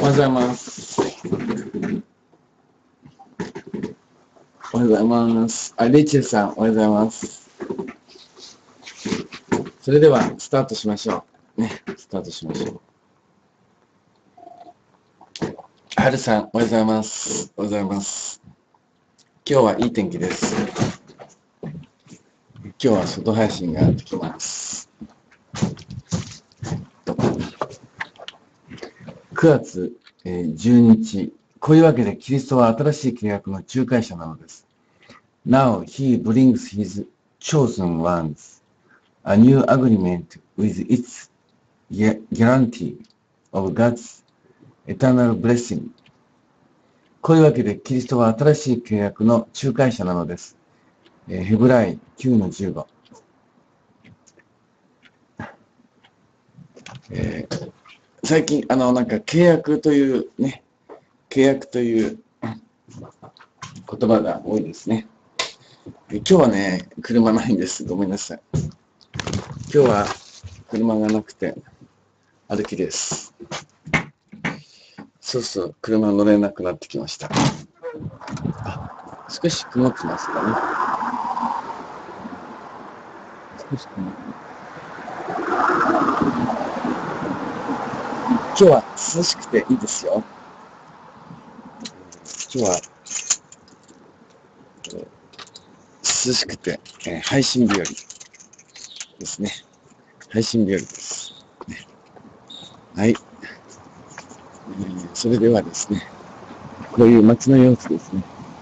おはようございます。おはようございます。レイチェルさん、おはようございます。それでは、スタートしましょう。スタートしましょう。はるさん、おはようございます。おはようございます。今日はいい天気です。今日は外配信ができます。9月12日。こういうわけで、キリストは新しい契約の仲介者なのです。Now he brings his chosen ones a new agreement with its guarantee of God's eternal blessing. こういうわけで、キリストは新しい契約の仲介者なのです。ヘブライ 9-15。最近、なんか契約というね、契約という言葉が多いですね。今日はね、車ないんです。ごめんなさい。今日は車がなくて歩きです。そうそう、車乗れなくなってきました。少し曇ってますかね。少し曇ってます。今日は涼しくていいですよ。今日は涼しくて、配信日和ですね。配信日和です。はい。それではですね、こういう街の様子ですね。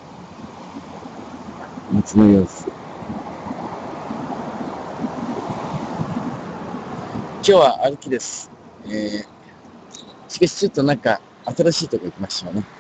街の様子。今日は歩きです。しかしちょっとなんか新しいとこ行きましょうね。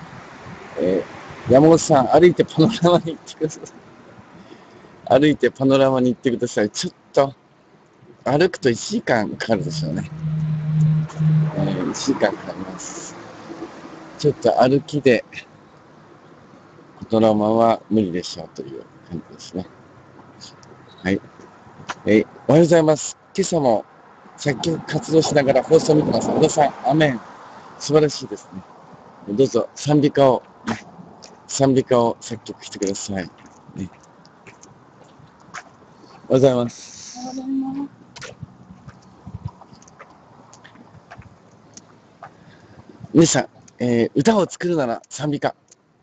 山本さん、歩いてパノラマに行ってください。歩いてパノラマに行ってください。ちょっと歩くと1時間かかるでしょうね。1時間かかります。ちょっと歩きでパノラマは無理でしょうという感じですね。はい。おはようございます。今朝も作曲活動しながら放送を見てます。小田さん、アメン。素晴らしいですね。どうぞ賛美歌を作曲してください。ね、おはようございます。皆さん、歌を作るなら賛美歌、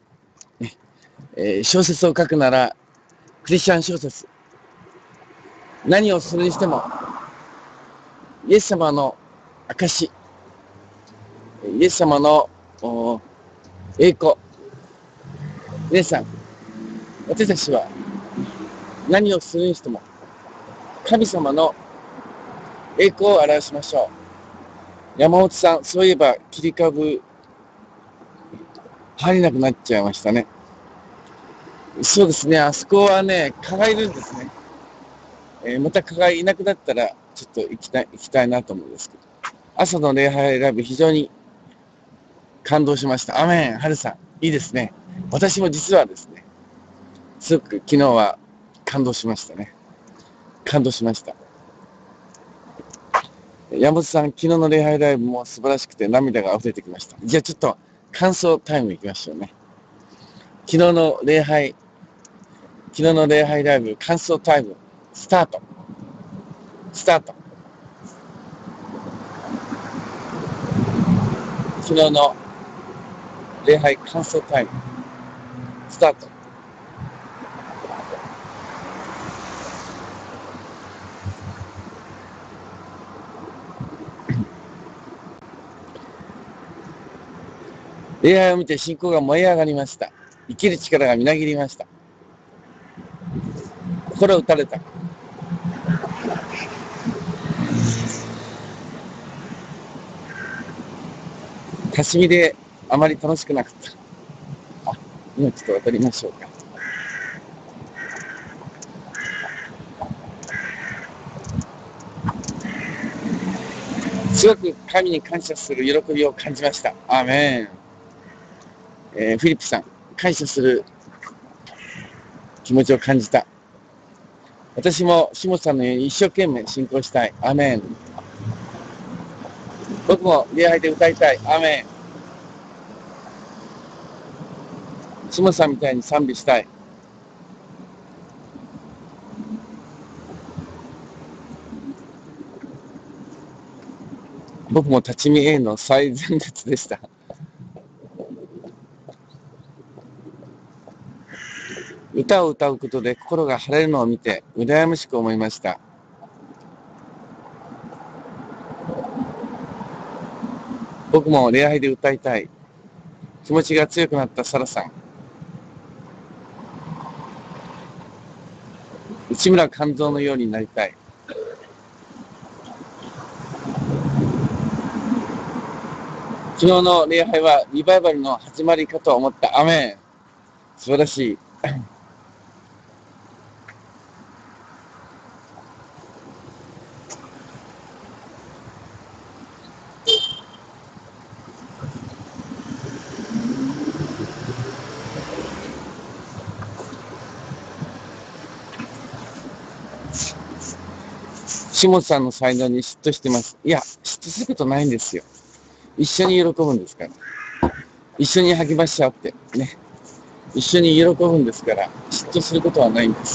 小説を書くならクリスチャン小説、何をするにしてもイエス様の証、イエス様の栄光。皆さん、私たちは何をするにしても神様の栄光を表しましょう。山本さん、そういえば切り株入れなくなっちゃいましたね。そうですね、あそこはね、蚊がいるんですね。また蚊がいなくなったらちょっと行きたいなと思うんですけど、朝の礼拝ライブ非常に感動しました。アメン、ハルさん、いいですね。私も実はですね、すごく昨日は感動しましたね。感動しました。山本さん、昨日の礼拝ライブも素晴らしくて涙が溢れてきました。じゃあちょっと感想タイムいきましょうね。昨日の礼拝ライブ感想タイムスタート。昨日の礼拝感想タイムスタート。礼拝を見て信仰が燃え上がりました。生きる力がみなぎりました。心打たれた。かしみであまり楽しくなかった。今ちょっと渡りましょうか。すごく神に感謝する喜びを感じました。アーメン。フィリップさん、感謝する気持ちを感じた。私も下さんのように一生懸命信仰したい。アーメン。僕も礼拝で歌いたい。アーメン。 下さんみたいに賛美したい。僕も立ち見 A の最前列でした。歌を歌うことで心が晴れるのを見て羨ましく思いました。僕も礼拝で歌いたい。気持ちが強くなったサラさん。内村勘三のようになりたい。昨日の礼拝はリバイバルの始まりかと思った。アメン。素晴らしい。下地さんの才能に嫉妬してます。いや、嫉妬することないんですよ。一緒に喜ぶんですから。一緒に励まし合ってね。一緒に喜ぶんですから、嫉妬することはないんです。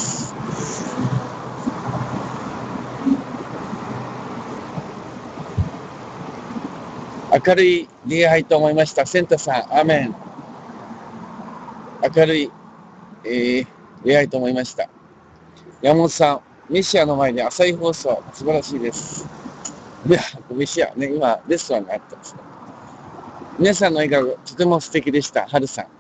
明るい礼拝と思いました。センタさん、アーメン。明るい、礼拝と思いました。山本さん、メシアの前で朝日放送、素晴らしいです。いや、メシアね、今、レストランがあったんですね。皆さんの笑顔、とても素敵でした。春さん。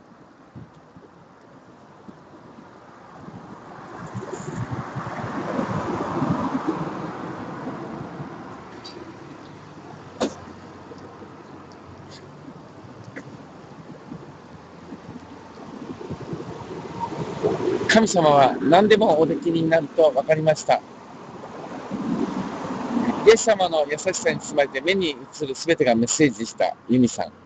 神様は何でもおできになると分かりました。イエス様の優しさに包まれて目に映るすべてがメッセージでした。ユミさん。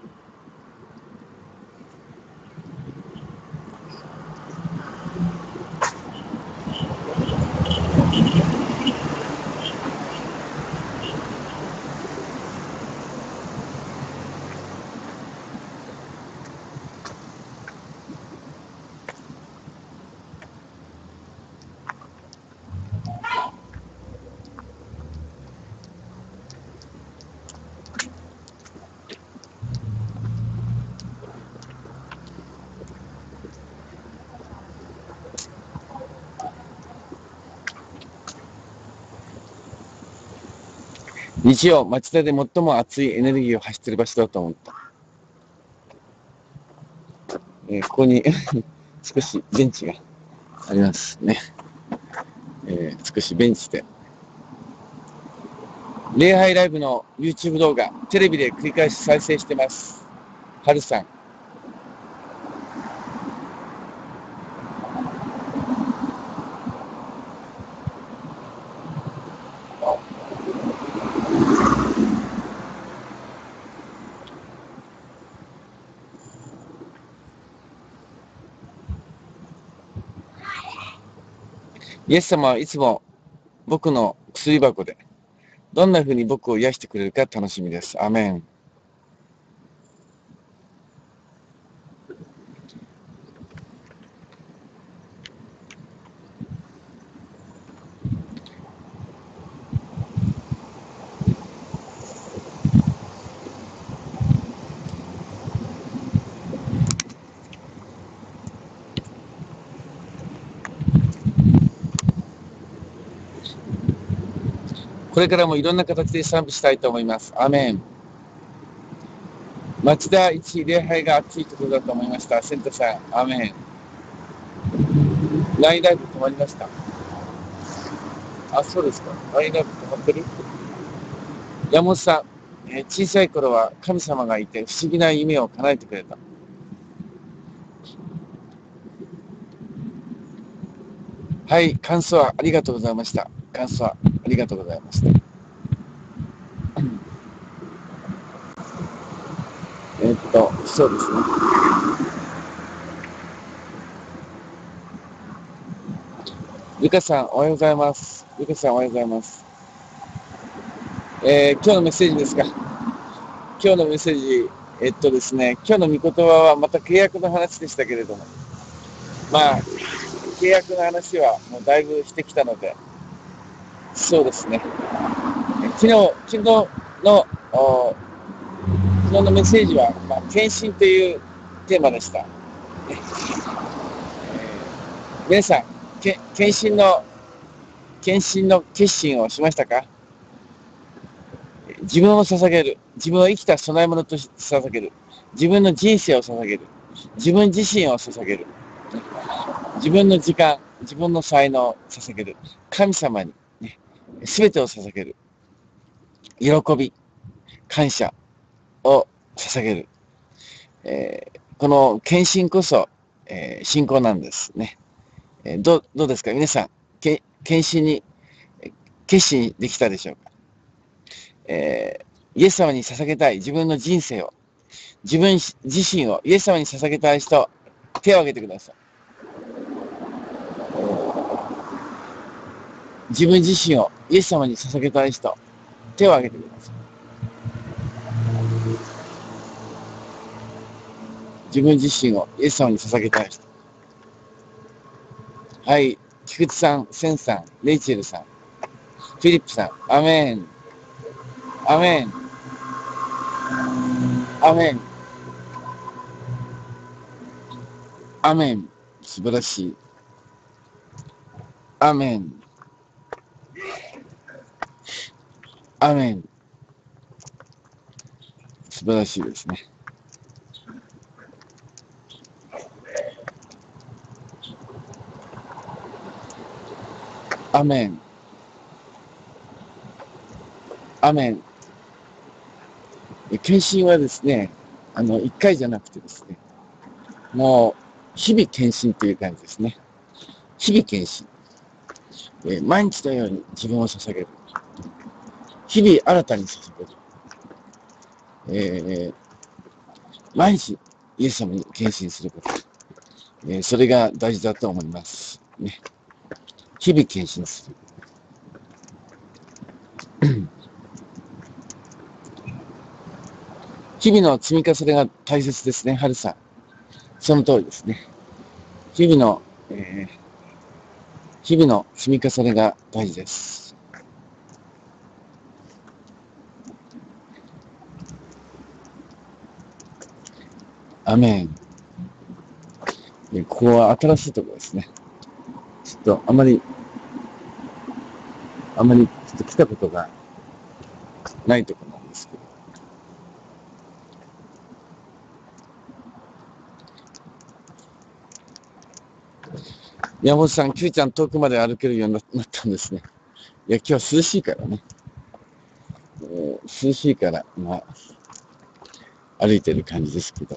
日曜、町田で最も熱いエネルギーを発している場所だと思った。ここに少しベンチがありますね。少しベンチで。礼拝ライブの YouTube 動画、テレビで繰り返し再生してます。はるさん。イエス様はいつも僕の薬箱で、どんな風に僕を癒してくれるか楽しみです。アメン。これからもいろんな形で賛美したいと思います。アメン。町田一礼拝が熱いところだと思いました。センタさん、アメン。ラインライブ止まりました。あ、そうですか。ラインライブ止まってる？山本さん、小さい頃は神様がいて不思議な夢を叶えてくれた。はい、感想はありがとうございました。感想はありがとうございました。そうですね。ゆかさん、おはようございます。ゆかさん、おはようございます。今日のメッセージですか。今日のメッセージ、 ですね、今日の御言葉はまた契約の話でしたけれども、まあ、契約の話はもうだいぶしてきたので、そうですね、の、お昨日のメッセージは、献身というテーマでした。皆さん、献身の決心をしましたか？自分を捧げる。自分を生きた供え物として捧げる。自分の人生を捧げる。自分自身を捧げる。自分の時間、自分の才能を捧げる。神様に、ね、全てを捧げる。喜び、感謝を捧げる。この献身こそ、信仰なんですね。どうですか皆さん、献身に決心できたでしょうか？イエス様に捧げたい自分の人生を、自分自身をイエス様に捧げたい人、手を挙げてください。自分自身をイエス様に捧げたい人、手を挙げてください。自分自身をイエス様に捧げたい人。はい、菊池さん、センさん、レイチェルさん、フィリップさん、アメン、アメン、アメン、アメン、素晴らしい。アメン、アメン、素晴らしいですね。アメン、アメン。献身はですね、一回じゃなくてですね、もう、日々献身という感じですね。日々献身。毎日のように自分を捧げる。日々新たに捧げる。毎日イエス様に献身すること。それが大事だと思います。ね、日々献身する。日々の積み重ねが大切ですね、春さん。その通りですね。日々の、日々の積み重ねが大事です。アメン。ここは新しいところですね。ちょっとあまりちょっと来たことがないところなんですけど。山本さん、Q ちゃん遠くまで歩けるようになったんですね。いや、今日は涼しいからね。涼しいから、歩いてる感じですけど。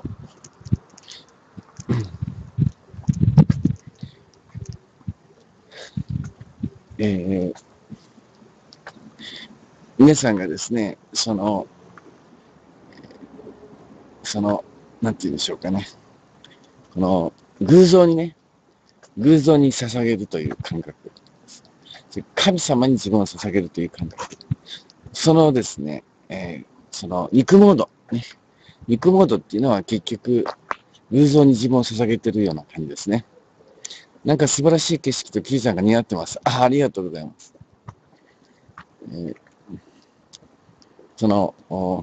えー、皆さんがですね、なんて言うんでしょうかね。この、偶像に捧げるという感覚。神様に自分を捧げるという感覚。そのですね、その肉モード、ね。肉モードっていうのは結局、偶像に自分を捧げてるような感じですね。なんか素晴らしい景色とQちゃんが似合ってます。ありがとうございます。その、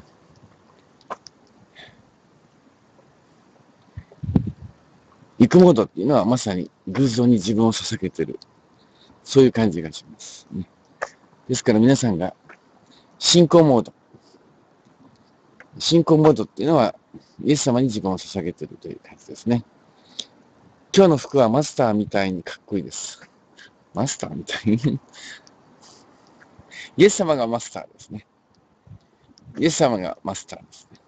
肉モードっていうのはまさに偶像に自分を捧げてる。そういう感じがします、ね。ですから皆さんが信仰モード。信仰モードっていうのはイエス様に自分を捧げてるという感じですね。今日の服はマスターみたいにかっこいいです。マスターみたいにイエス様がマスターですね。イエス様がマスターですね。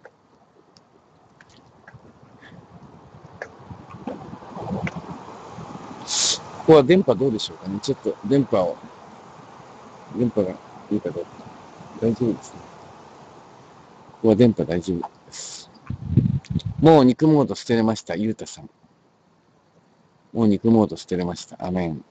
ここは電波どうでしょうかね。ちょっと電波がいいかどうか。大丈夫ですね。ここは電波大丈夫です。もう肉モード捨てれました。ゆうたさん。もう肉モード捨てれました。アメン。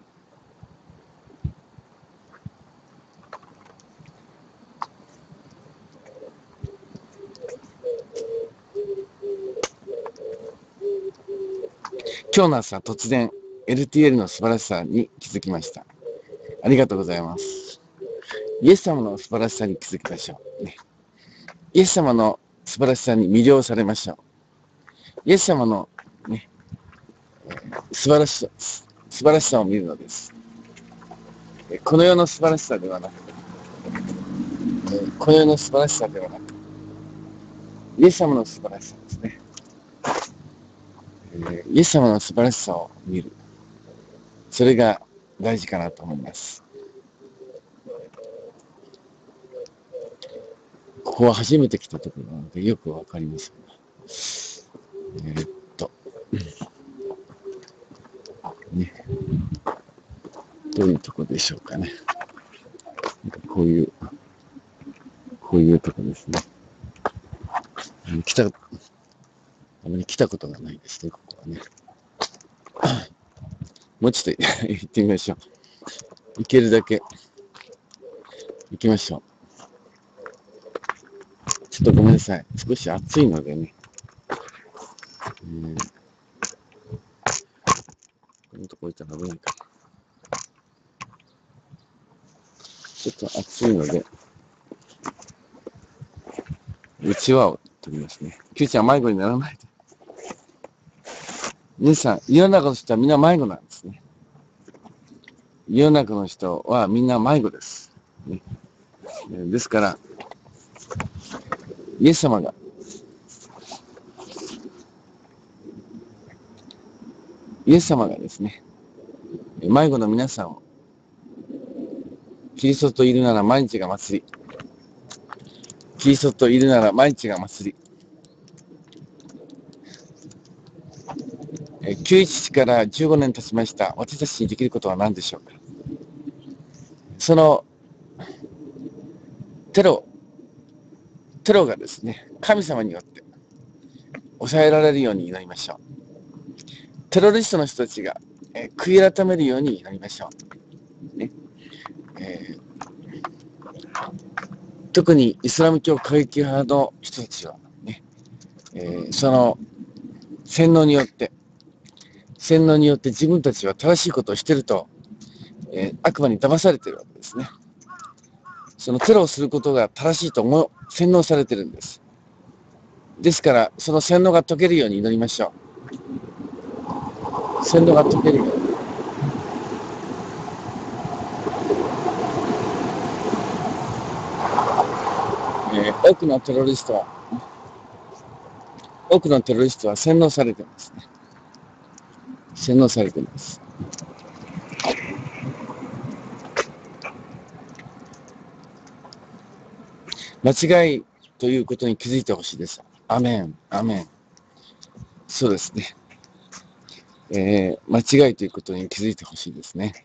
今日の朝突然 LTL の素晴らしさに気づきました。ありがとうございます。イエス様の素晴らしさに気づきましょう。ね、イエス様の素晴らしさに魅了されましょう。イエス様の、ね、素晴らしさを見るのです。この世の素晴らしさではなく、この世の素晴らしさではなく、イエス様の素晴らしさですね。イエス様の素晴らしさを見る。それが大事かなと思います。ここは初めて来たところなのでよくわかります。ね、どういうところでしょうかね。こういうところですね。あまり来たことがないですね、ここはね。もうちょっと行ってみましょう。行けるだけ行きましょう。ちょっとごめんなさい。少し暑いのでね。このとこ置いたら危ないかな。ちょっと暑いので、うちわを取りますね。Qちゃん迷子にならないで。皆さん、世の中の人はみんな迷子なんですね。世の中の人はみんな迷子です。ね、ですから、イエス様がですね、迷子の皆さんを、キリストといるなら毎日が祭り。キリストといるなら毎日が祭り。911から15年経ちました。私たちにできることは何でしょうか。そのテロがですね、神様によって抑えられるように祈りましょう。テロリストの人たちが、悔い改めるように祈りましょう。ね、特にイスラム教過激派の人たちは、ね、その洗脳によって自分たちは正しいことをしていると、悪魔に騙されているわけですね。そのテロをすることが正しいと洗脳されているんです。ですから、その洗脳が解けるように祈りましょう。洗脳が解けるように。多くのテロリストは洗脳されていますね。洗脳されています。間違いということに気づいてほしいです。アメン、アメン。そうですね。間違いということに気づいてほしいですね。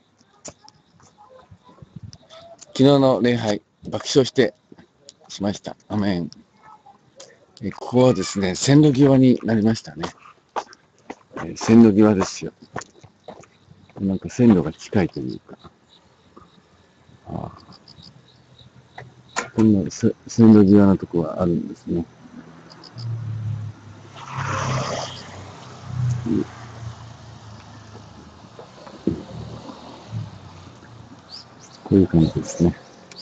昨日の礼拝、爆笑しました。アメン。ここはですね、線路際になりましたね。線路際ですよ。なんか線路が近いというか。こんな線路際のとこがあるんですね。こういう感じですね。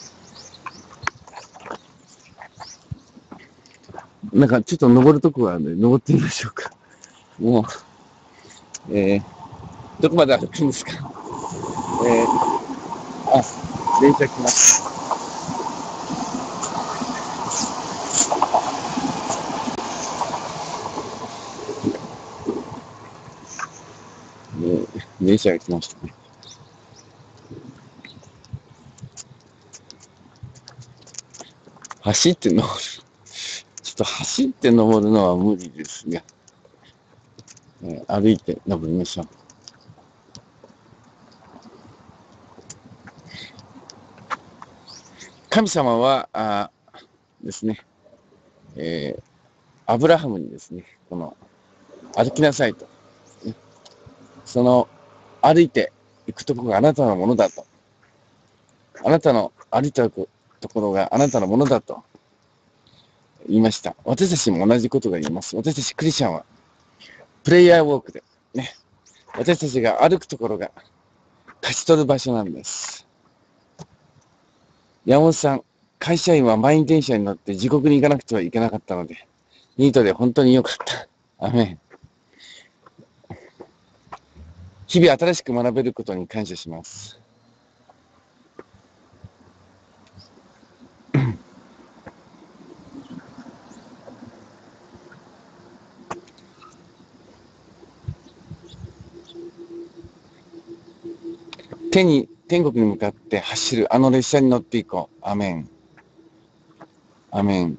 なんかちょっと登るとこがあるので、登ってみましょうか。もう、どこまで歩くんですか。電車来ました。電車が来ましたね。走って登る。ちょっと走って登るのは無理ですが、歩いて登りましょう。神様はですね、アブラハムにですね、この歩きなさいと、ね、その歩いていくところがあなたのものだと、あなたの歩いていくところがあなたのものだと言いました。私たちも同じことが言います。私たちクリスチャンはプレイヤーウォークでね、 私たちが歩くところが勝ち取る場所なんです。山本さん、会社員は満員電車に乗って地獄に行かなくてはいけなかったので、ニートで本当に良かった。アメン。日々新しく学べることに感謝します。天国に向かって走るあの列車に乗っていこう。アメン。アメン。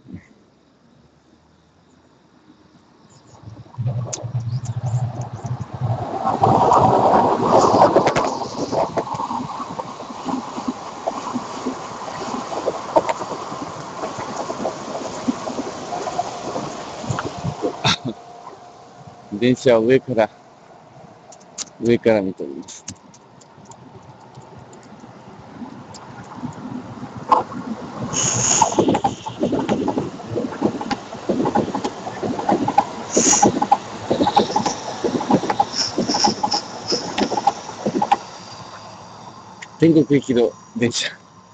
電車を上から見ております。天国行きの電車。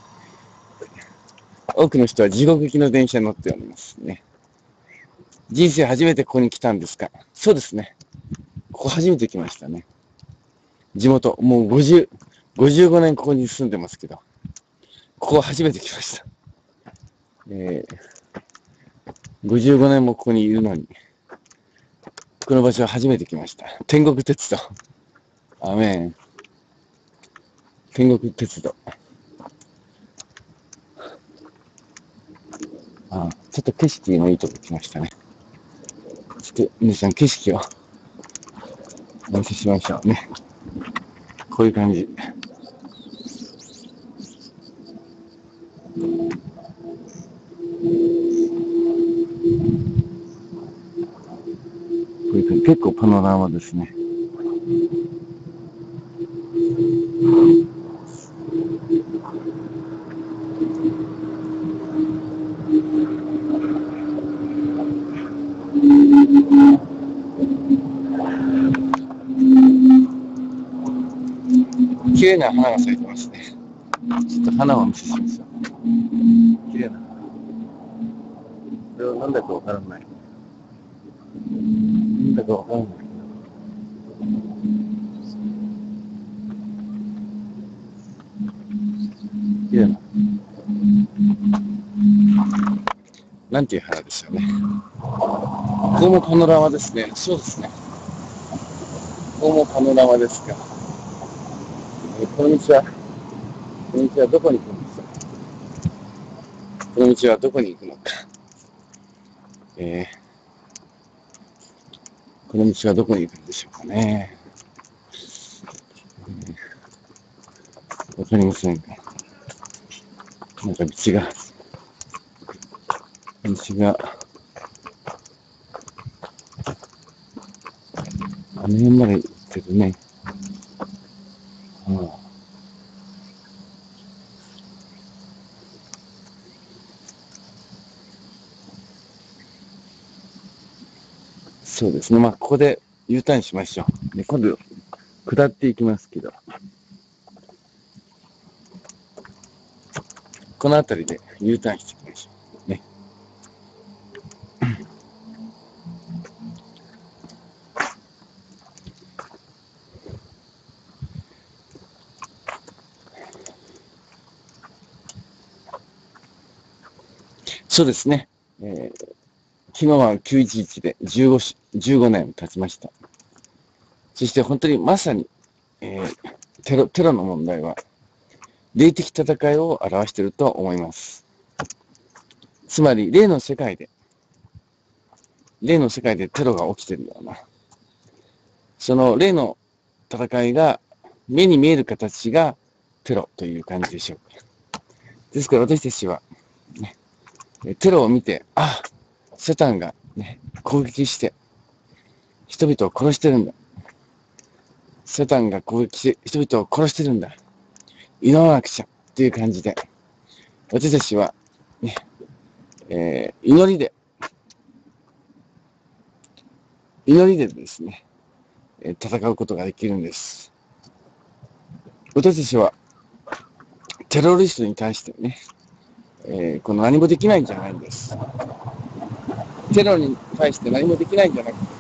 多くの人は地獄行きの電車に乗っておりますね。人生初めてここに来たんですか？そうですね。ここ初めて来ましたね。地元、もう55年ここに住んでますけど、ここ初めて来ました。55年もここにいるのに、この場所は初めて来ました。天国鉄道。アメン。天国鉄道。ちょっと景色のいいとこ来ましたね。ちょっと皆さん景色をお見せしましょうね。こういう感じ。こういう感じ。結構パノラマですね。綺麗な花が咲いてますね。ちょっと花をお見せしましょう。綺麗な花。これは何だかわからない。なんだかわからない。綺麗な。なんていう花ですよね。ここもパノラマですね。そうですね。ここもパノラマですか。この道は、どこに行くんですか？この道はどこに行くのか。この道はどこに行くんでしょうかね。わかりませんか。なんか道が、あの辺まで行ってるね。そうですね。まあ、ここで U ターンしましょう。で、今度、下っていきますけど、この辺りで U ターンしていきましょう。ね。そうですね。昨日は911で15年経ちました。そして本当にまさに、テロの問題は、霊的戦いを表していると思います。つまり、霊の世界でテロが起きているような、その霊の戦いが目に見える形がテロという感じでしょうか。ですから私たちは、ね、テロを見て、サタンが、ね、攻撃して人々を殺してるんだ。サタンが攻撃して人々を殺してるんだ。祈らなくちゃっていう感じで、私たちは、ね、祈りでですね、 戦うことができるんです。私たちはテロリストに対してね、この何もできないんじゃないんです。テロに対して何もできないんじゃなくて、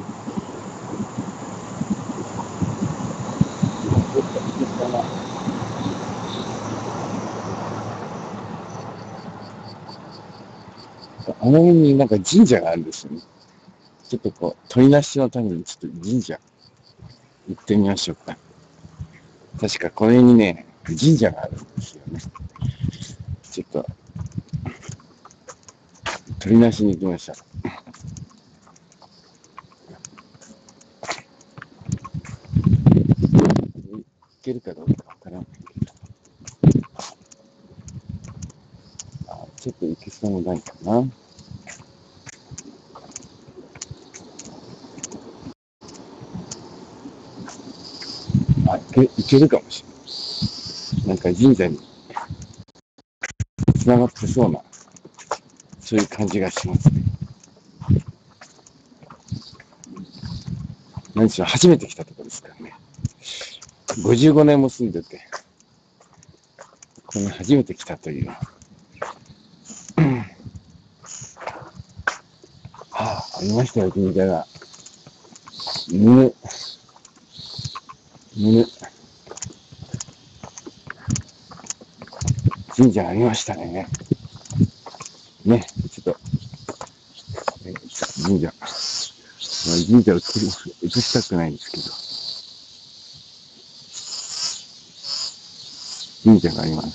あの辺になんか神社があるんですよね。ちょっとこう、取りなしのためにちょっと神社行ってみましょうか。確かこの辺にね、神社があるんですよね。ちょっと、取りなしに行きました。行けるかどうかわからんけど。ちょっと行けそうもないかな。行けるかもしれない。なんか神社に繋がってそうな、そういう感じがしますね。何しろ初めて来たところですからね。55年も住んでて、ここに初めて来たという。ありましたよ、神社が。むぬ、神社ありましたね。ね、ちょっと、神社。神社を映したくないんですけど、神社があります。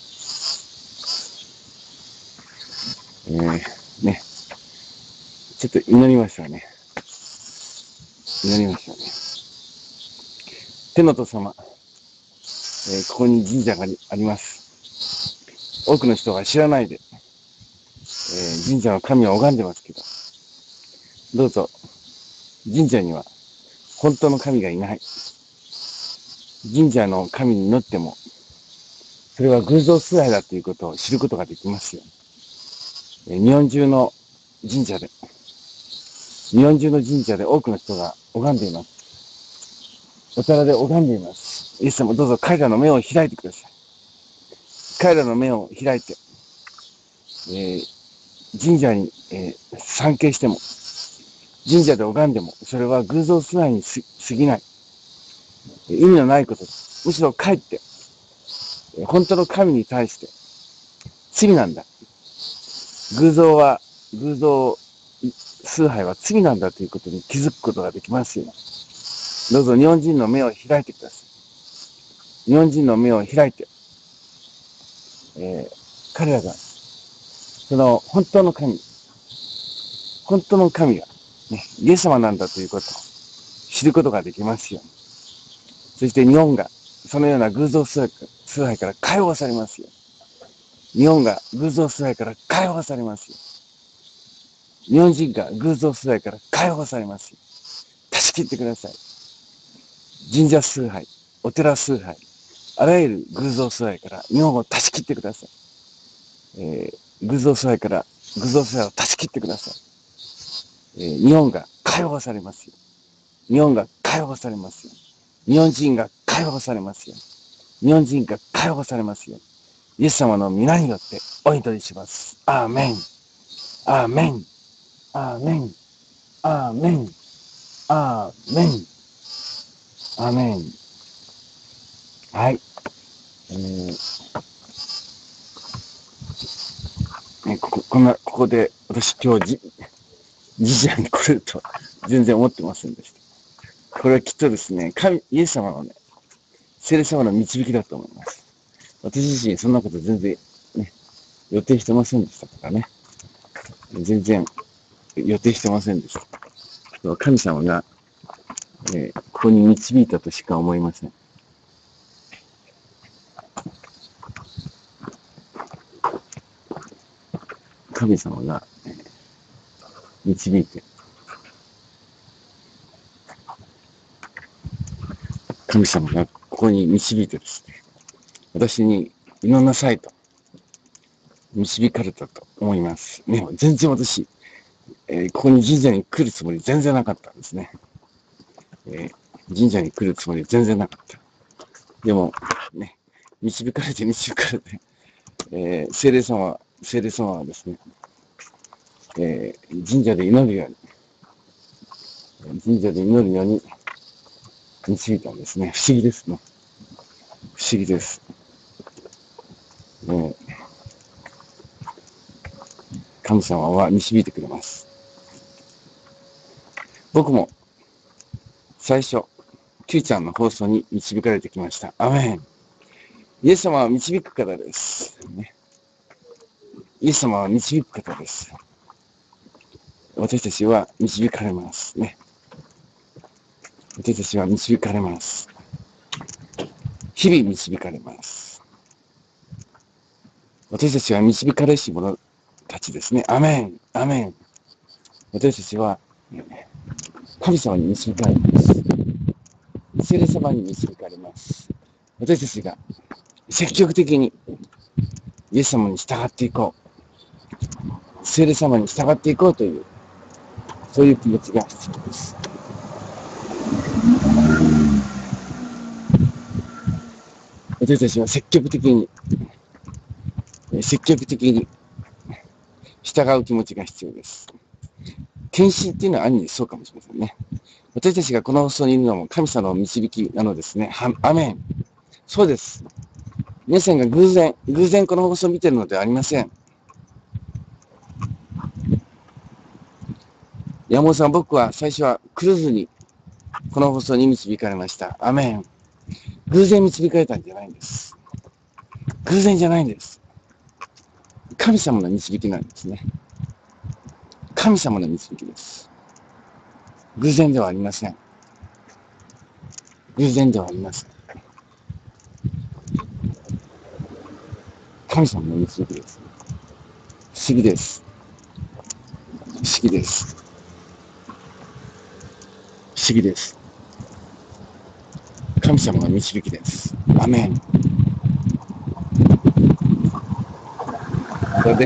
ね、ちょっと祈りましょうね。祈りましょうね。天の父様、ここに神社があります。多くの人が知らないで、神社の神を拝んでますけど、どうぞ、神社には本当の神がいない。神社の神に祈っても、それは偶像崇拝だということを知ることができますよ。日本中の神社で多くの人が拝んでいます。お寺で拝んでいます。イエス様どうぞ彼らの目を開いてください。彼らの目を開いて、神社に、参詣しても、神社で拝んでも、それは偶像崇拝に過ぎない。意味のないことです。むしろかえって、本当の神に対して罪なんだ。偶像崇拝は罪なんだということに気づくことができますよ。どうぞ日本人の目を開いてください。日本人の目を開いて、彼らが、その本当の神が、ね、イエス様なんだということを知ることができますよ。そして日本がそのような偶像崇拝から解放されますよ。日本が偶像崇拝から解放されますよ。日本人が偶像崇拝から解放されますよ。断ち切ってください。神社崇拝、お寺崇拝、あらゆる偶像崇拝から日本を断ち切ってください。偶像崇拝を断ち切ってください。日本が解放されますよ。日本が解放されますよ。日本人が解放されますよ。日本人が解放されますよ。イエス様の皆によってお祈りします。アーメン。アーメン。アーメン。アーメン。アーメン。アーメン。はい。ここで私今日神社に来れるとは全然思ってませんでした。これはきっとですね、イエス様のね、聖霊様の導きだと思います。私自身そんなこと全然ね、予定してませんでしたからね。全然予定してませんでした。神様が、ここに導いたとしか思いません。神様が、導いて、神様がここに導いてですね、私に祈んなさいと導かれたと思います。ね、全然私、ここに神社に来るつもり全然なかったんですね。 神社に来るつもり全然なかった。でも、ね、導かれて、聖霊様はですね、神社で祈るように導いたんですね。不思議ですね。不思議です。神様は導いてくれます。僕も最初、Q ちゃんの放送に導かれてきました。アメン。イエス様は導く方です。ね、イエス様は導く方です。私たちは導かれますね。私たちは導かれます。日々導かれます。私たちは導かれし者たちですね。アメン。アメン。私たちは神様に導かれます。聖霊様に導かれます。私たちが積極的にイエス様に従っていこう。聖霊様に従っていこうという、そういう気持ちが必要です。私たちは積極的に従う気持ちが必要です。献身っていうのは兄にそうかもしれませんね。私たちがこの放送にいるのも神様の導きなのですね。アメン。そうです。皆さんが偶然この放送を見ているのではありません。山本さん、僕は最初は来ずにこの放送に導かれました。アメン。偶然導かれたんじゃないんです。偶然じゃないんです。神様の導きなんですね。神様の導きです。偶然ではありません。偶然ではありません。神様の導きです。不思議です。不思議です。不思議です。神様の導きです。アメン。これです。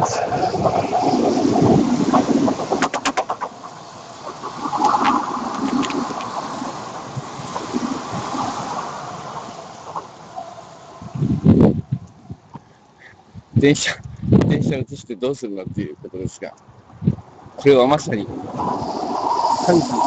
電車を移してどうするのっていうことですが、これはまさに神様。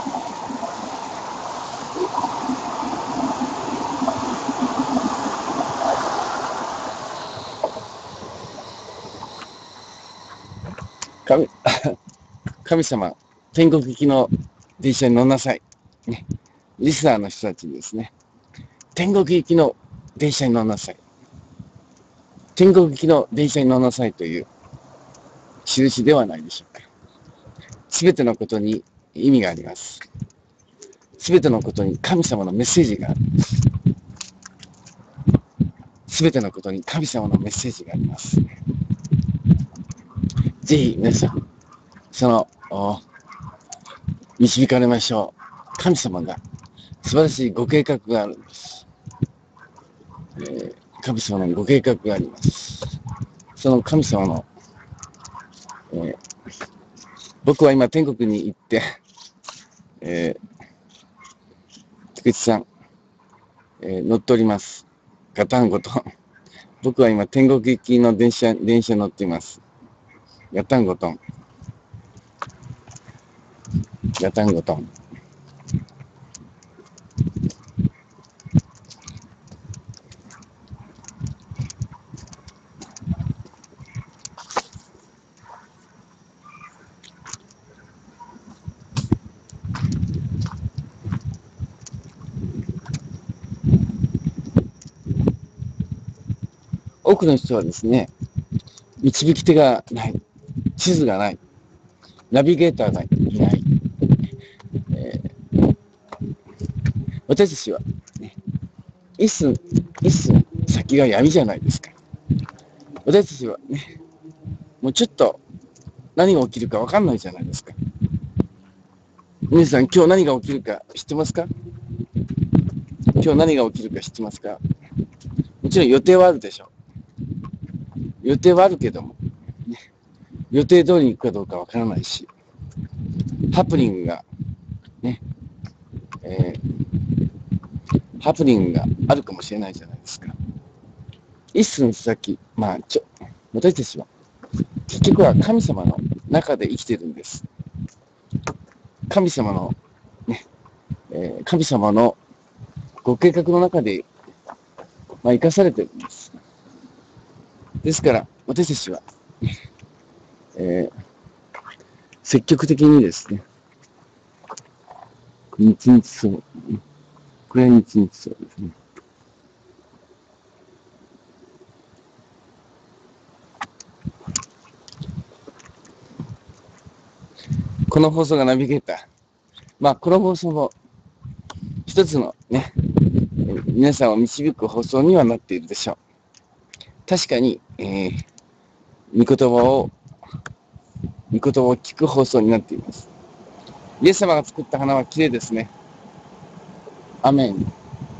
神様、天国行きの電車に乗んなさい。ね、リスナーの人たちにですね、天国行きの電車に乗んなさい。天国行きの電車に乗んなさいという印ではないでしょうか。すべてのことに意味があります。すべてのことに神様のメッセージがあるんです。すべてのことに神様のメッセージがあります。ぜひ皆さん、導かれましょう。神様が素晴らしいご計画があるんです。神様のご計画があります。その神様の、僕は今天国に行って、菊池さん、乗っております。ガタンゴトン。僕は今天国行きの電車に乗っています。ガタンゴトン。ガタンゴトン。多くの人はですね、導き手がない、地図がない、ナビゲーターがいない。私たちは、ね、一寸先が闇じゃないですか。私たちはね、もうちょっと何が起きるか分かんないじゃないですか。皆さん、今日何が起きるか知ってますか？今日何が起きるか知ってますか？もちろん予定はあるでしょう。予定はあるけども、ね、予定通りに行くかどうか分からないし、ハプニングがね、 えハプニングがあるかもしれないじゃないですか。一寸先、私たちは結局は神様の中で生きているんです。神様の、ね神様のご計画の中で、生かされているんです。ですから、私たちは、えー積極的にですね、日々そう、これは日々そうですね。この放送がナビゲーター。この放送も一つのね、皆さんを導く放送にはなっているでしょう。確かに、御言葉を聞く放送になっています。イエス様が作った花は綺麗ですね。アメン。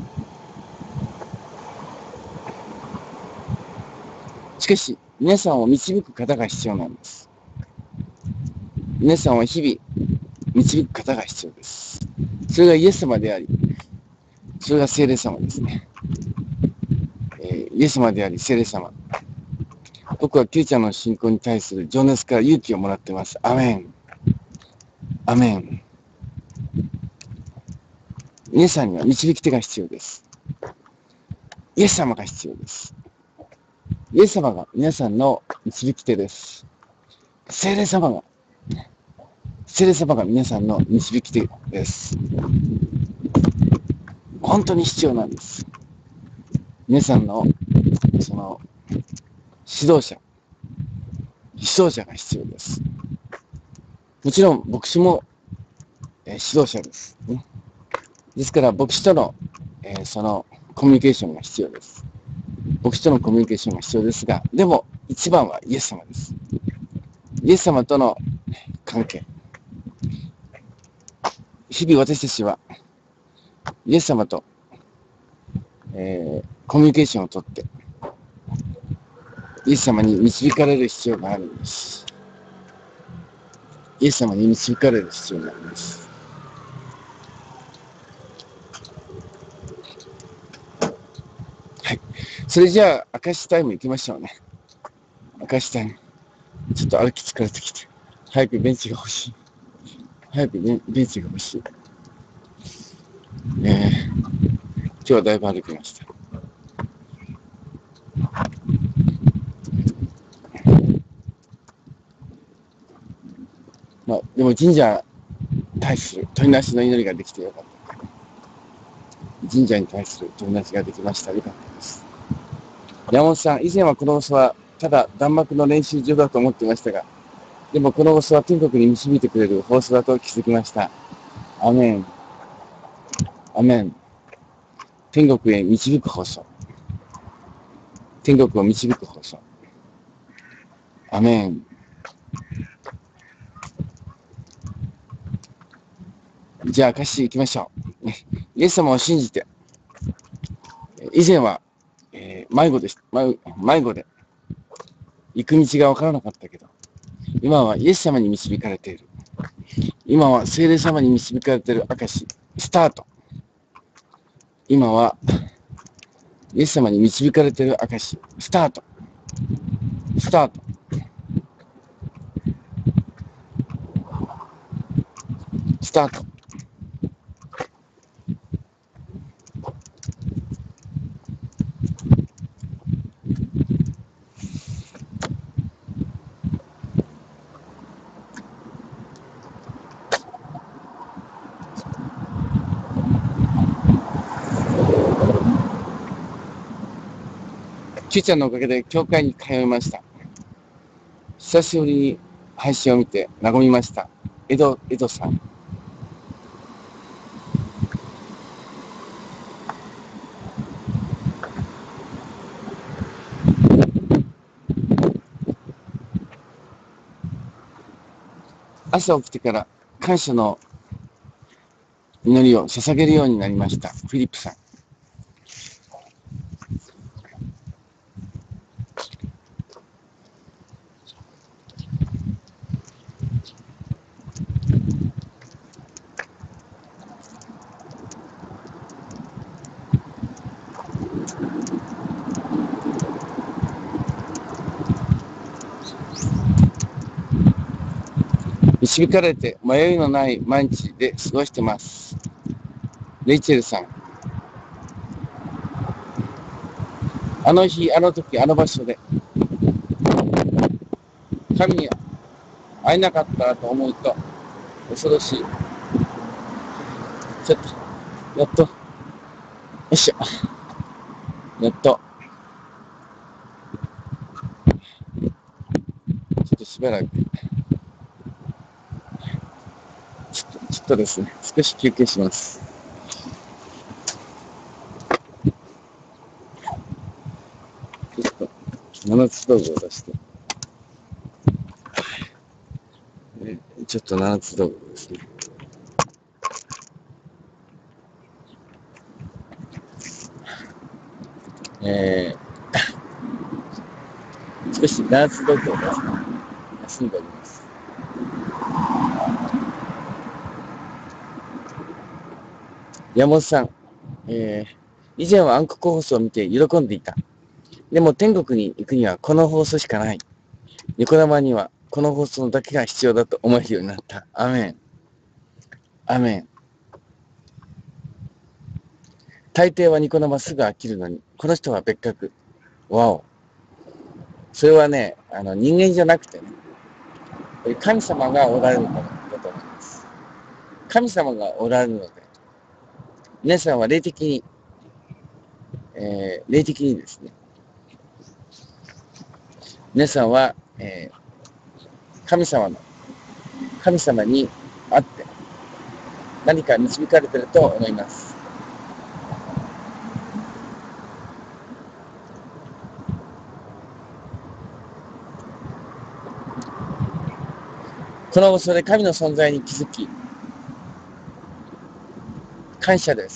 しかし、皆さんを導く方が必要なんです。皆さんを日々導く方が必要です。それがイエス様であり、それが聖霊様ですね。イエス様であり、聖霊様。僕はキリちゃんの信仰に対する情熱から勇気をもらっています。アメン。アメン。皆さんには導き手が必要です。イエス様が必要です。イエス様が皆さんの導き手です。聖霊様が皆さんの導き手です。本当に必要なんです。皆さんのその指導者が必要です。もちろん牧師も、指導者です、ね。ですから牧師との、そのコミュニケーションが必要です。牧師とのコミュニケーションが必要ですが、でも一番はイエス様です。イエス様との関係。日々私たちはイエス様と、コミュニケーションをとって、イエス様に導かれる必要があるんです。イエス様に導かれる必要があります。はい。それじゃあ、証しタイム行きましょうね。証しタイム。ちょっと歩き疲れてきて。早くベンチが欲しい。早くベンチが欲しい。今日はだいぶ歩きました。でも神社に対する鳥なしの祈りができてよかった。神社に対する鳥なしができました。よかったです。山本さん、以前はこの放送はただ弾幕の練習場だと思っていましたが、でもこの放送は天国に導いてくれる放送だと気づきました。アメン。アメン。天国へ導く放送。天国を導く放送。アメン。じゃあ、証し行きましょう。イエス様を信じて、以前は、迷子で行く道が分からなかったけど、今はイエス様に導かれている。今は聖霊様に導かれている証、スタート。今はイエス様に導かれている証、スタート。スタート。スタート。キューちゃんのおかげで教会に通いました。久しぶりに配信を見て和みました。エドさん。朝起きてから感謝の祈りを捧げるようになりました。フィリップさん。 導かれて迷いのない毎日で過ごしてます。レイチェルさん。あの日、あの時、あの場所で、神に会えなかったと思うと、恐ろしい。ちょっと、やっと、よいしょ。やっと、ちょっとしばらく、ちょっとですね、少し休憩します。ちょっと、7つ道具を出して、ちょっと7つ道具ですね。少し7つ道具を出して、休んでおります。山本さん、以前は暗黒放送を見て喜んでいた。でも天国に行くにはこの放送しかない。ニコ生にはこの放送だけが必要だと思えるようになった。アメン。アメン。大抵はニコ生すぐ飽きるのに、この人は別格。わお。それはね、人間じゃなくてね、神様がおられるからだと思います。神様がおられるので、皆さんは霊的に、霊的にですね、皆さんは、神様に会って何か導かれていると思います。この放送で神の存在に気づき、感謝です。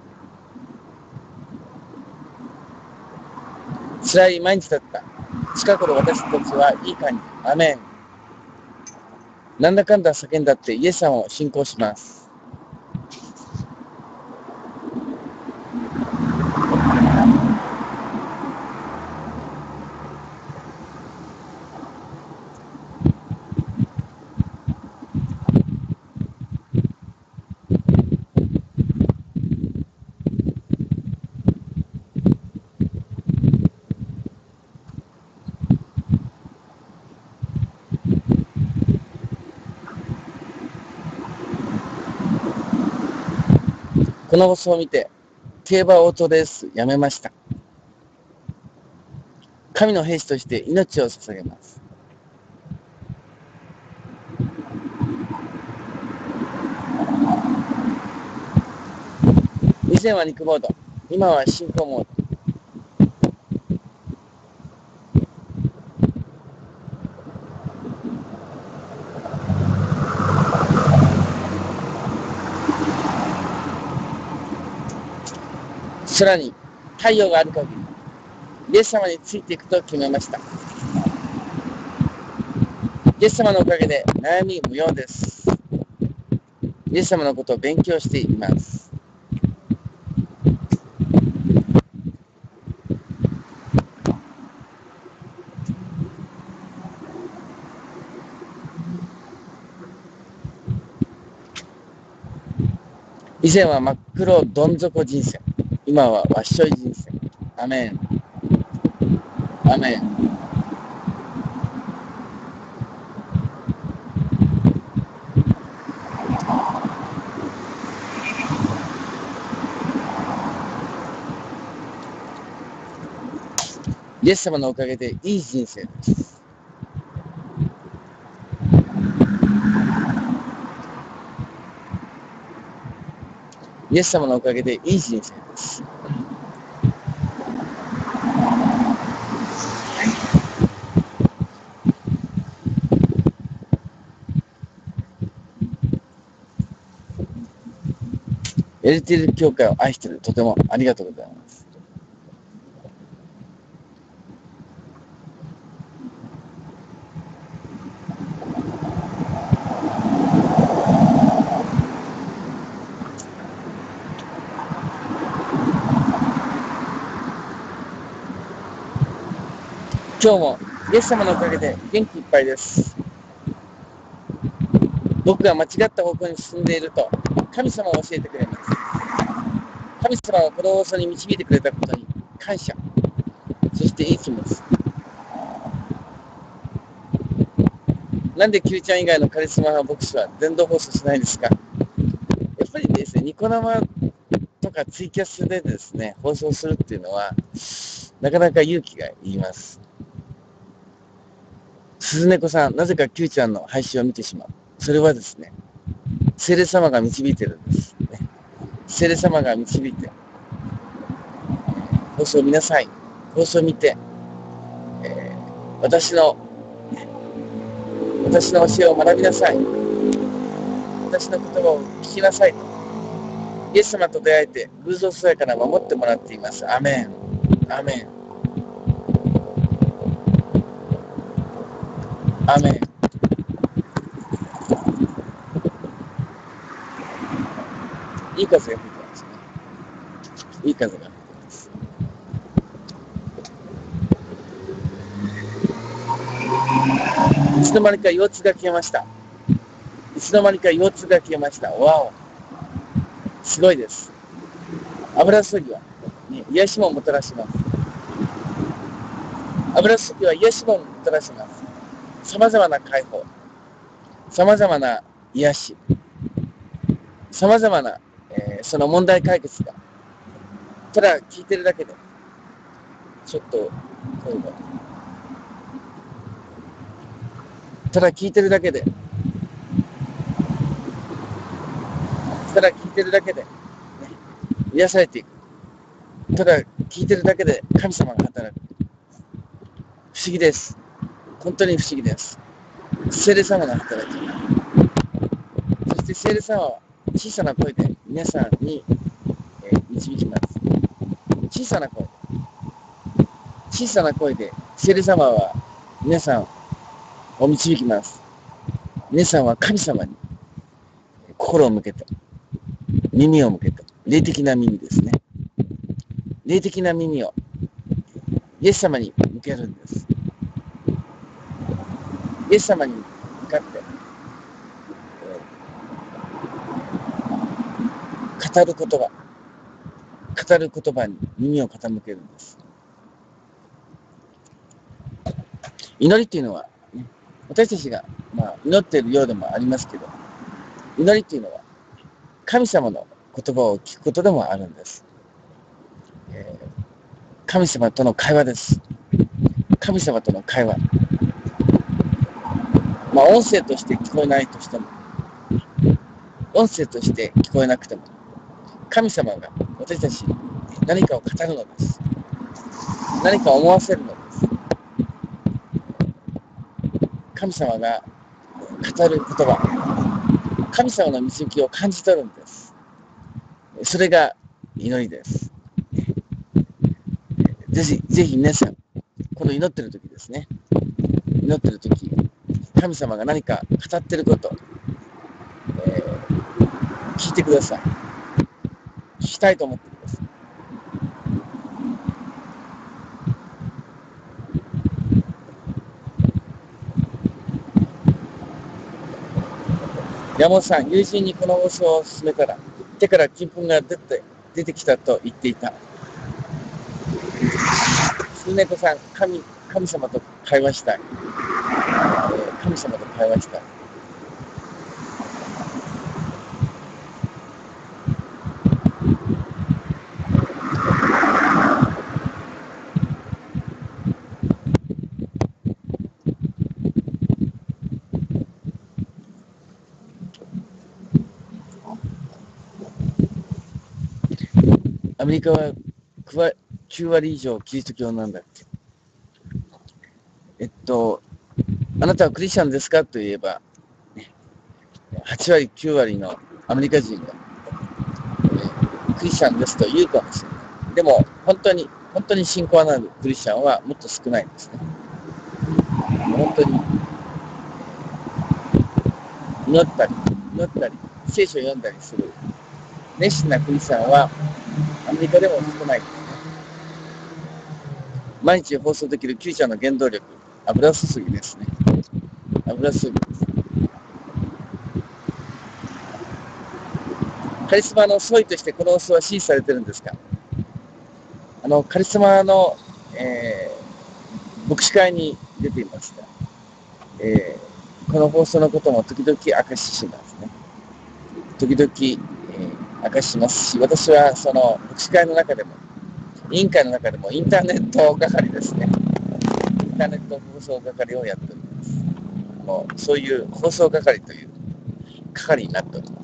辛い毎日だった。近頃私たちはいい感じ。アメン。なんだかんだ叫んだってイエス様を信仰します。この放送を見て、競馬オートレースやめました。神の兵士として命を捧げます。以前は肉モード、今は信仰モード。空に太陽がある限り、イエス様についていくと決めました。イエス様のおかげで悩み無用です。イエス様のことを勉強しています。以前は真っ黒どん底人生、今はわっしょい人生。アメン。アメン。イエス様のおかげでいい人生です。イエス様のおかげでいい人生です。エルティル教会を愛している。とてもありがとうございます。今日もイエス様のおかげで元気いっぱいです。 僕が間違った方向に進んでいると、神様は教えてくれます。神様はこの放送に導いてくれたことに感謝。そしていい気持ち。なんで Q ちゃん以外のカリスマ牧師は電動放送しないんですか？やっぱりですね、ニコ生とかツイキャスでですね、放送するっていうのは、なかなか勇気がいります。鈴猫さん、なぜか Q ちゃんの配信を見てしまう。それはですね、聖霊様が導いてるんです、ね。聖霊様が導いて、放送を見なさい。放送を見て、私の教えを学びなさい。私の言葉を聞きなさいと。イエス様と出会えて、偶像崇拝から守ってもらっています。アメン。アメン。アメン。いい風が吹いてますね。いい風が吹いてます。いつの間にか腰痛が消えました。いつの間にか腰痛が消えました。わお。すごいです。油注ぎは、ね、癒しももたらします。油注ぎは癒しももたらします。様々な解放、様々な癒し、様々な、その問題解決が、ただ聞いてるだけで、ちょっと、声が、ただ聞いてるだけで、ね、癒されていく。ただ聞いてるだけで神様が働く。不思議です。本当に不思議です。聖霊様が働き、そして聖霊様は小さな声で皆さんに、導きます。小さな声で聖霊様は皆さんを導きます。皆さんは神様に心を向けて、耳を向けて、霊的な耳ですね。霊的な耳をイエス様に向けるんです。イエス様に向かって、語る言葉に耳を傾けるんです。祈りっていうのは、ね、私たちが、祈っているようでもありますけど、祈りっていうのは神様の言葉を聞くことでもあるんです。神様との会話です。神様との会話。音声として聞こえないとしても、音声として聞こえなくても、神様が私たちに何かを語るのです。何か思わせるのです。神様が語る言葉、神様の導きを感じ取るんです。それが祈りです。ぜひ皆さん、この祈ってる時ですね。祈ってる時、神様が何か語ってること、聞いてください。聞きたいと思ってください。山本さん、友人にこの放送を勧めたら、手から金粉が出てきたと言っていた。スネコさん、神様と会話したい。神様と会話したい。アメリカは9割以上キリスト教なんだって。あなたはクリスチャンですかと言えば、8割、9割のアメリカ人が、クリスチャンですと言うかもしれない。でも、本当に信仰のあるクリスチャンはもっと少ないんですね。本当に、祈ったり、聖書を読んだりする熱心なクリスチャンはアメリカでも少ないですね。毎日放送できるQちゃんの原動力、油注ぎですね。油注ぎです。 カリスマの総意としてこの放送は支持されてるんですか？カリスマの、牧師会に出ていました。この放送のことも時々明かししますね。時々、明かししますし、私はその牧師会の中でも、委員会の中でもインターネット係ですね。インターネット放送係をやっております。そういう放送係という係になっております。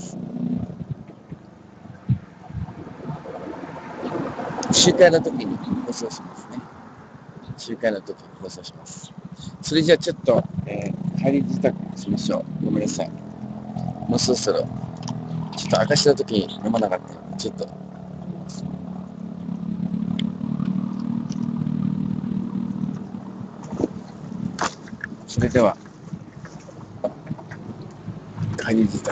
集会の時に放送しますね。集会の時に放送します。それじゃあちょっと、帰り支度しましょう。ごめんなさい。もうそろそろ、ちょっと証の時に飲まなかったので、ちょっと。それでは、帰り支度。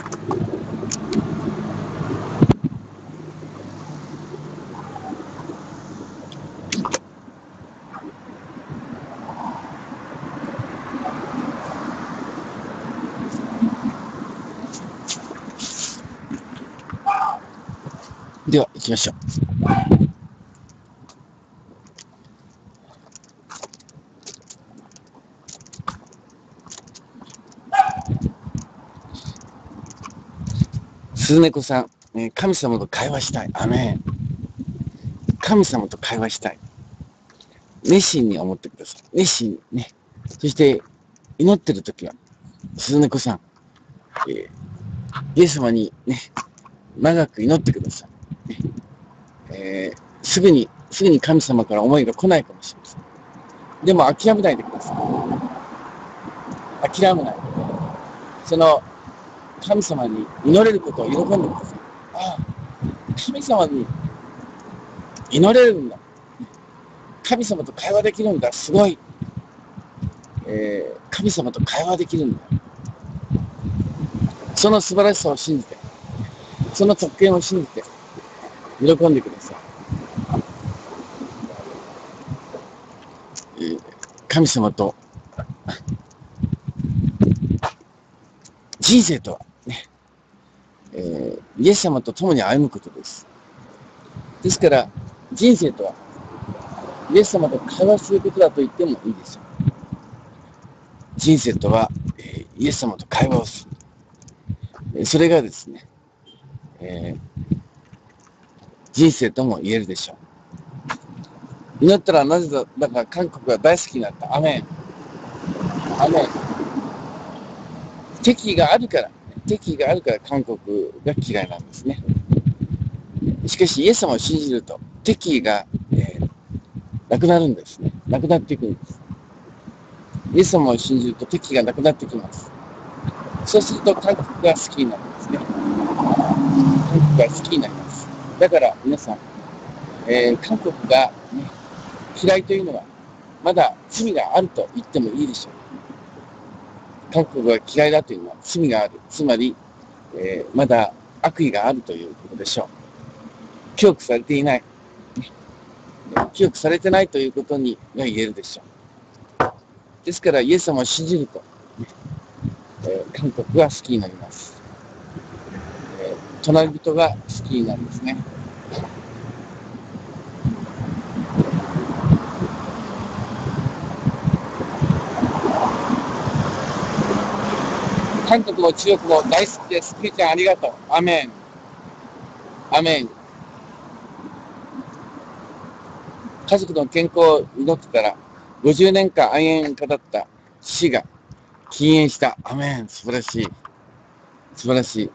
では、行きましょう。鈴猫さん、神様と会話したい。アメン。神様と会話したい。熱心に思ってください。熱心にね。そして、祈ってるときは、鈴猫さん、イエス様にね、長く祈ってください。ねすぐに神様から思いが来ないかもしれません。でも諦めないでください。諦めないで。その神様に祈れることを喜んでください。ああ、神様に祈れるんだ。神様と会話できるんだ。すごい。神様と会話できるんだ。その素晴らしさを信じて、その特権を信じて、喜んでください。神様と、人生とはね、イエス様と共に歩むことです。ですから、人生とは、イエス様と会話することだと言ってもいいでしょう。人生とは、イエス様と会話をする。それがですね、人生とも言えるでしょう。祈ったらなぜだから韓国が大好きになった。アメン。アメン。敵意があるから韓国が嫌いなんですね。しかしイエス様を信じると敵意が、なくなるんですね。なくなっていくんです。イエス様を信じると敵意がなくなってきます。そうすると韓国が好きになるんですね。韓国が好きになります。だから皆さん、韓国が、ね、嫌いというのはまだ罪があると言ってもいいでしょう。韓国が嫌いだというのは罪がある。つまり、まだ悪意があるということでしょう。記憶されていない。記憶されてないということにが言えるでしょう。ですからイエス様を信じると、韓国が好きになります。隣人が好きになるんですね。韓国も中国も大好きです。クリちゃんありがとう。アメン。アメン。家族の健康を祈ってたら、50年間愛煙家だった父が禁煙した。アメン。素晴らしい。素晴らしい。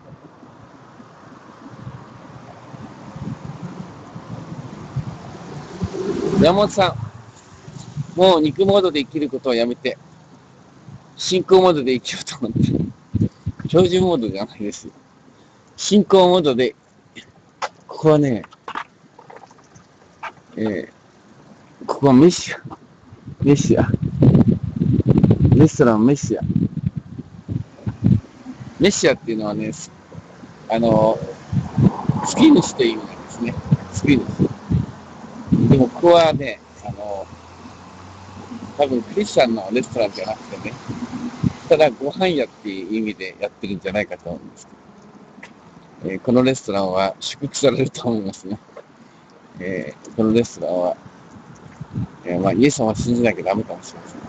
山本さん、もう肉モードで生きることをやめて、信仰モードで生きようと思って、標準モードじゃないですよ。信仰モードで、ここはね、ここはメシア、レストランメシア。メシアっていうのはね、救い主という意味なんですね。救い主。でもここはね、多分クリスチャンのレストランじゃなくてね、ただご飯屋っていう意味でやってるんじゃないかと思うんですけこのレストランは祝福されると思いますね。このレストランは、イエス様を信じなきゃダメかもしれません。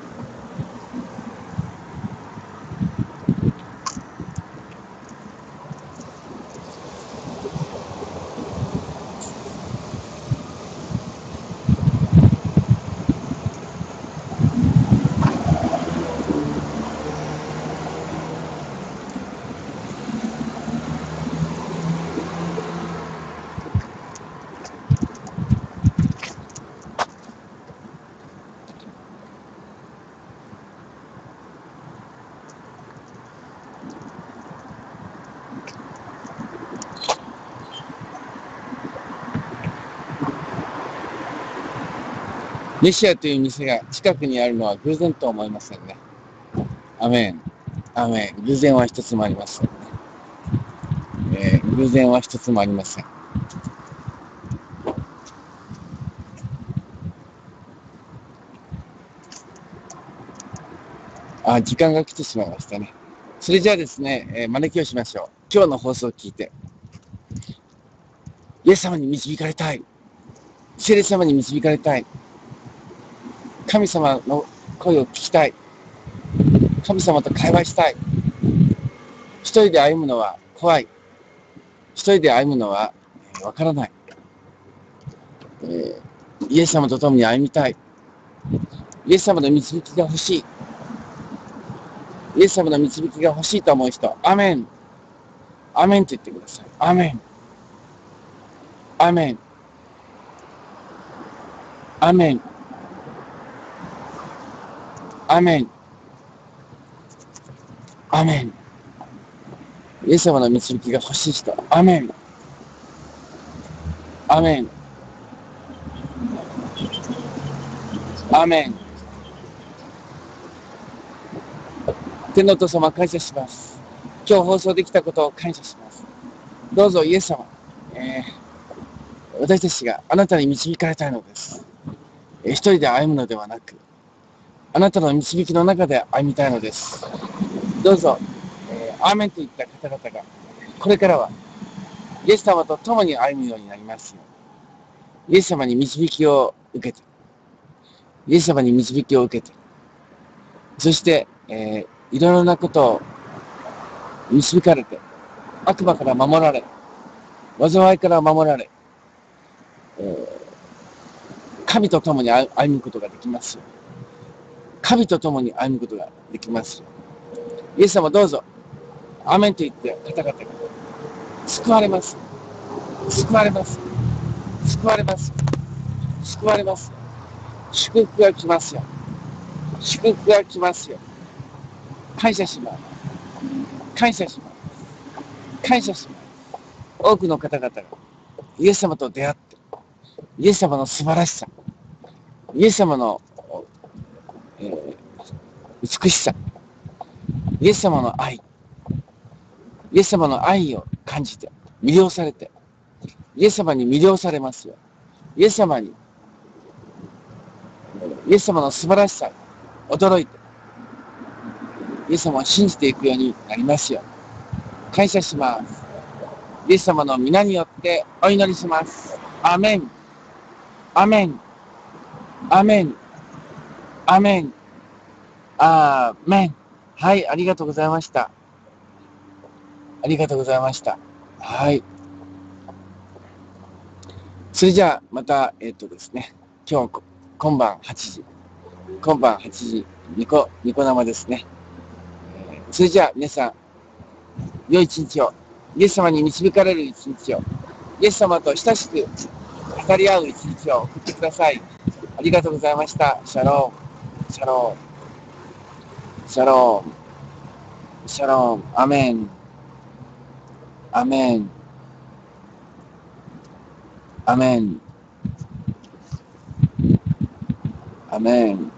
メシアという店が近くにあるのは偶然とは思いませんね。アメン。アメン。偶然は一つもありませんね。偶然は一つもありません。時間が来てしまいましたね。それじゃあですね、招きをしましょう。今日の放送を聞いて、イエス様に導かれたい。聖霊様に導かれたい。神様の声を聞きたい。神様と会話したい。一人で歩むのは怖い。一人で歩むのはわからない。イエス様と共に歩みたい。イエス様の導きが欲しい。イエス様の導きが欲しいと思う人、アメン。アメンと言ってください。アメン。アメン。アメン。アメン。アメン。イエス様の導きが欲しい人、アメン。アメン。アメン。天のお父様、感謝します。今日放送できたことを感謝します。どうぞイエス様、私たちがあなたに導かれたいのです。一人で歩むのではなく、あなたの導きの中で歩みたいのです。どうぞ、アーメンといった方々が、これからはイエス様と共に歩むようになりますように。イエス様に導きを受けて、イエス様に導きを受けて、そして、いろいろなことを導かれて、悪魔から守られ、災いから守られ、神と共に歩むことができますよ。神と共に歩むことができますよ。イエス様どうぞ、アーメンと言って方々が救われます。救われます。救われます。救われます。祝福が来ますよ。祝福が来ますよ。感謝します。感謝します。感謝します。多くの方々がイエス様と出会って、イエス様の素晴らしさ、イエス様の、美しさ、イエス様の愛、イエス様の愛を感じて、魅了されて、イエス様に魅了されますよ。イエス様に、イエス様の素晴らしさ、驚いて、イエス様を信じていくようになりますよ。感謝します。イエス様の皆によってお祈りします。アメン。アメン。アメン。アメン。アーメン。はい、ありがとうございました。ありがとうございました。はい。それじゃあ、また、ですね、今晩8時、ニコ生ですね。それじゃあ、皆さん、良い一日を、イエス様に導かれる一日を、イエス様と親しく語り合う一日を送ってください。ありがとうございました。シャローム、シャローム、シャローム、シャローム、アメン、アメン、アメン、アメン。